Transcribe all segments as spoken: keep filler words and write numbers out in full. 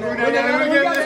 o'ynaganlar o'lganda.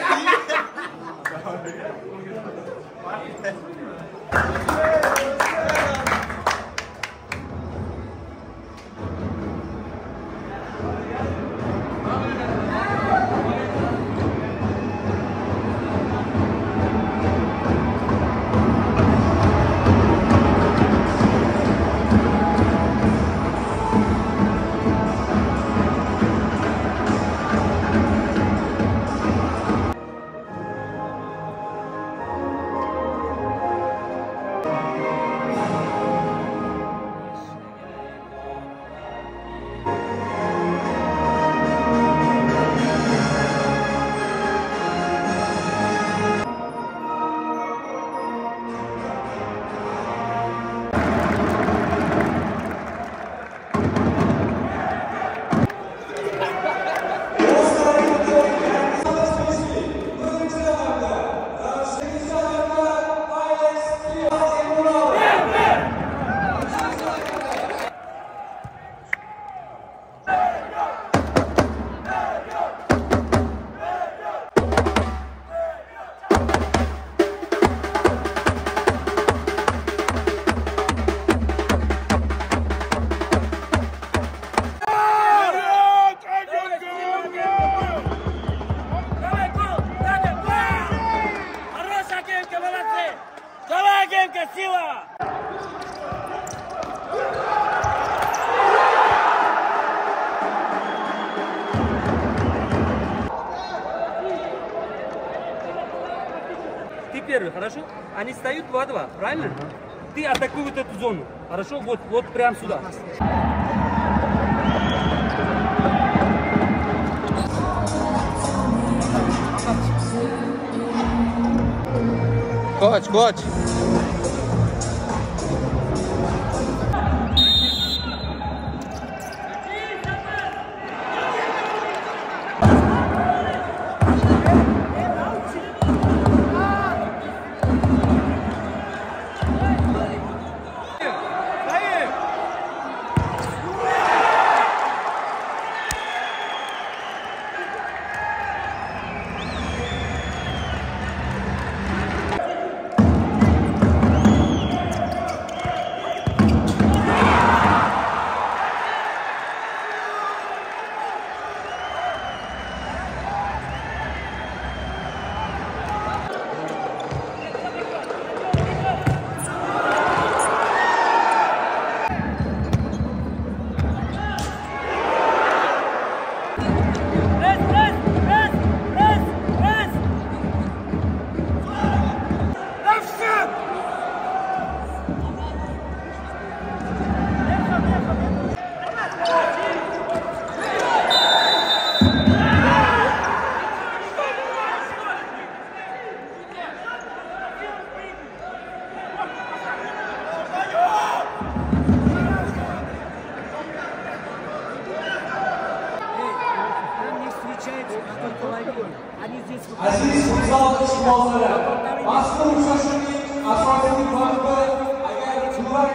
Первый, хорошо? Они встают два-два, правильно? Ты атакуй вот эту зону, хорошо? Вот, вот прям сюда. Коч, коч. Aziz futsal ishqibozlari, mazkur uchrashuvning asosiy g'olibi agar klublar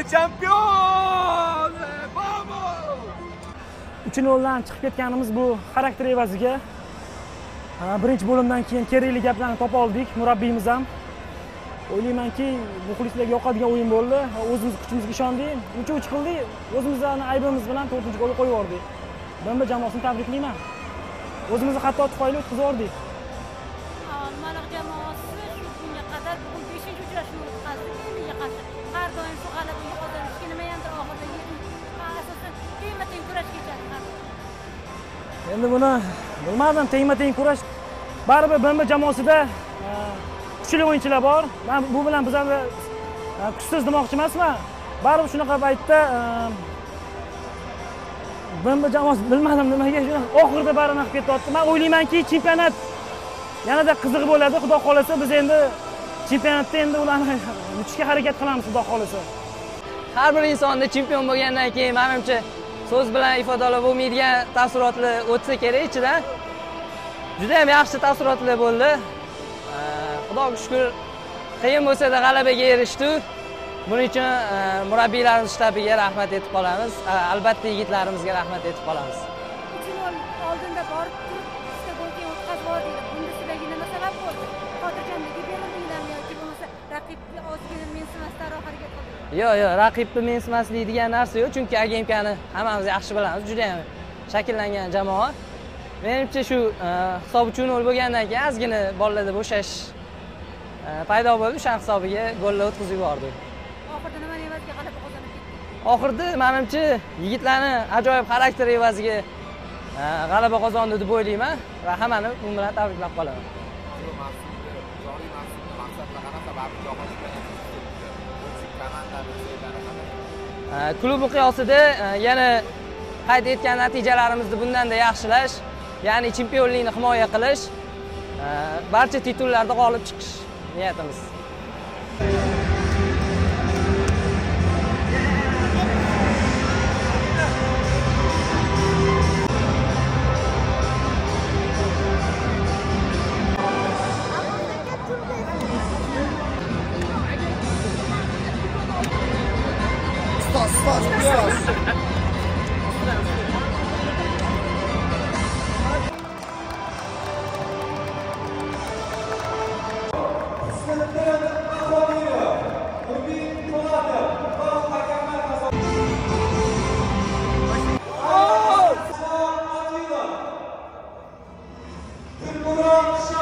Chempion! Vamos! uch nol dan chiqib ketganimiz bu xarakter evaziga. Birinchi bo'limdan keyin kerakli gaplarni topa oldik, murabbiyimiz ham. O'ylaymanki, muxlislarga yoqadigan o'yin bo'ldi. O'zimiz kuchimizga ishondik. uch uch qildik. O'zimizning aybimiz bilan to'rtinchi golni qo'yib yubordik. B M jamoasini tabriklayman. O'zimizni xato tufayli o'tkazib yubordik. Maliq jamoasi shu kunga qadar bugun beshinchi uchrashuvni o'tkazdi. Bunga qarshi har doim shu g'alabani qozonishga nimayandir oxirida asosan tengma-teng kurashga chiqadi. Endi buni bilmadim, tengma-teng kurash. Baribir B M jamoasida kuchli o'yinchilar bor. Men bu bilan biz ham kuchsiz demoqchi emasman. Baribir shunaqa paytda B M jamoasi bilmadim nimaga shu oxirida barini qilib ketyapti. Men o'ylaymanki, chempionat yanada qiziq bo'ladi. Xudo xolasa biz endi chempionatda endi ularni yutishga harakat qilamiz, xudo xolasa. Har bir insonda chempion bo'lgandan keyin menimcha so'z bilan ifodalab bo'lmaydigan taassurotlar o'tsa kerak ichidan. Juda ham yaxshi taassurotlar bo'ldi. Xudoga shukr, qiyin bo'lsa-da g'alabaga erishdik. Buning uchun murabbiylarimiz shtabiga rahmat aytib qolamiz. Albatta yigitlarimizga rahmat aytib qolamiz. uch nol oldinda borib turib, ikkita golga o'tkazib yubordik. Bunda sizlarga nima sabab bo'ldi? Xotirjamligi berildilarmi yoki bo'lmasa raqibni ozgina mensimasdan harakat qildinglar? Yo'q, yo'q, raqibni mensimaslik degan narsa yo'q, chunki Agemkani hammamiz yaxshi bilamiz, juda ham shakllangan jamoa. Menimcha shu hisob uch nol bo'lgandan keyin ozgina bolalarda bo'shash paydo bo'ldi, o'sha hisobiga gollar o'tkazib yubordik. Oxirida nima evaziga g'alaba qozonib ketdik? Oxirida menimcha yigitlarning ajoyib xarakteri evaziga g'alaba qozondi deb o'ylayman va hammani bu bilan tabriklab qolaman. Klub miqyosida yana qayd etgan natijalarimizni bundan-da yaxshilash, ya'ni chempionlikni himoya qilish, barcha titullarda g'olib chiqish niyatimiz. Stos, stos, stos. Gülburan